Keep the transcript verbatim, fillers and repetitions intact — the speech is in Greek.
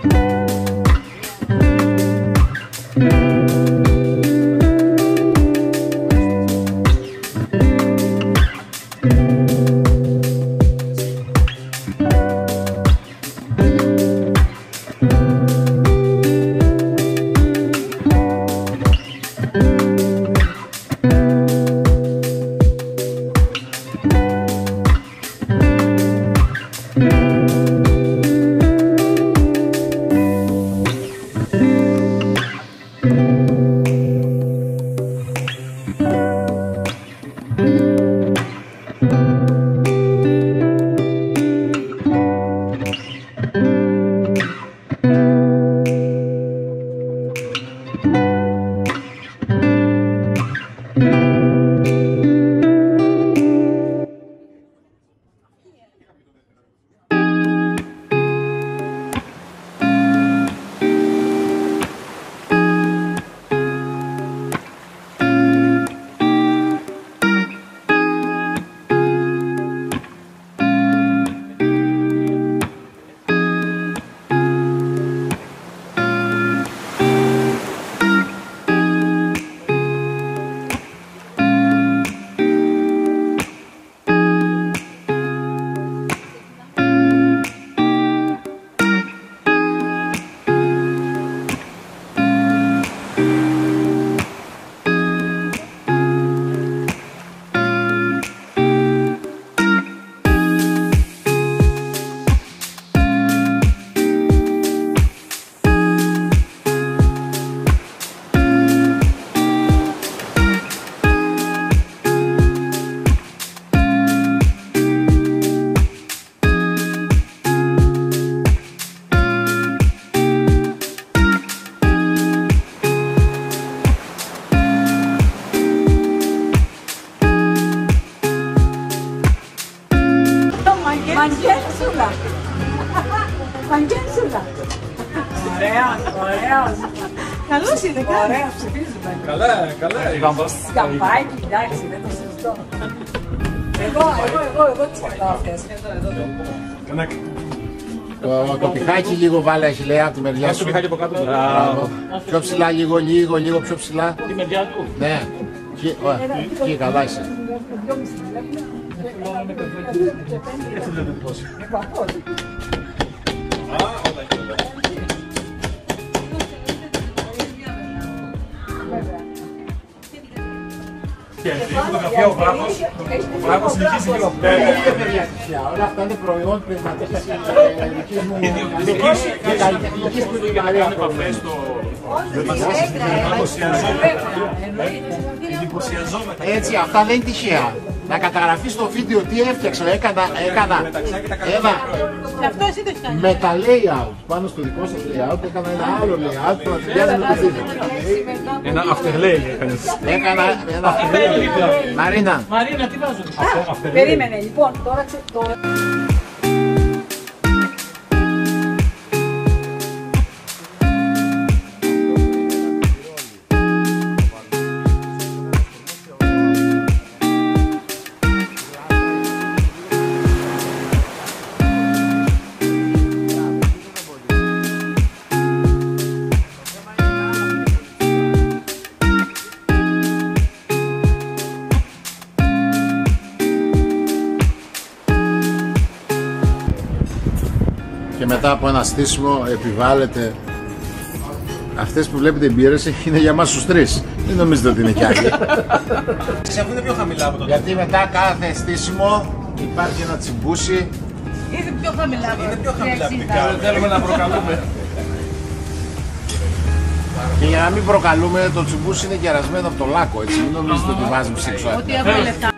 Μαγκένσουλα. Μαγκένσουλα. Ωραίος, ωραίος. Καλός είναι, καλά. Ωραία, ψηφίζουμε. Καλά, καλά. Σκαμπάκι, εντάξει, δεν το συζητώ. Εγώ, εγώ, εγώ, εγώ τις κρατάω αυτές. Εδώ, εδώ. Το, το πιχάκι λίγο βάλε, έχει λέει από τη μεριά σου. Το πιχάκι από κάτω. Πιο ψηλά, λίγο, λίγο, λίγο πιο ψηλά. Τη μεριά του. Ναι. Εκεί καλά είσαι. Έτσι δεν είναι τόσο. Και αυτή η φωτογραφία ο Βράχος, ο Βράχος συνεχίζει λίγο από πέρα. Όλα αυτά είναι προϊόν πνευματικής δικής μου δικής μου επαφές στο... Εντυπωσιαζόμετα. Έτσι, αυτά δεν είναι τυχαία. Να καταγραφεί στο βίντεο τι έφτιαξα, έκανα, έκανα ένα με τα layout πάνω στο δικό σας layout, έκανα ένα άλλο layout που να ταιριάζει με το βίντεο. Ένα afterlay έκανες. Έκανα ένα afterlay. Μαρίνα. Μαρίνα, τι βάζω. Περίμενε, λοιπόν, τώρα τώρα. Και μετά από ένα στήσιμο επιβάλλεται. Αυτές που βλέπετε μπύρες είναι για μας τους τρεις. Δεν νομίζετε ότι είναι κι άλλοι. Αφού είναι πιο χαμηλά από το Γιατί μετά κάθε στήσιμο υπάρχει ένα τσιμπούσι. Είναι πιο χαμηλά. Είναι πιο χαμηλά από την κάρτα. Θέλουμε να προκαλούμε. Και για να μην προκαλούμε, το τσιμπούσι είναι κερασμένο από το λάκκο, έτσι. Μην νομίζετε ότι βάζουμε σεξουαλικά. Ότι έχουμε λεφτά.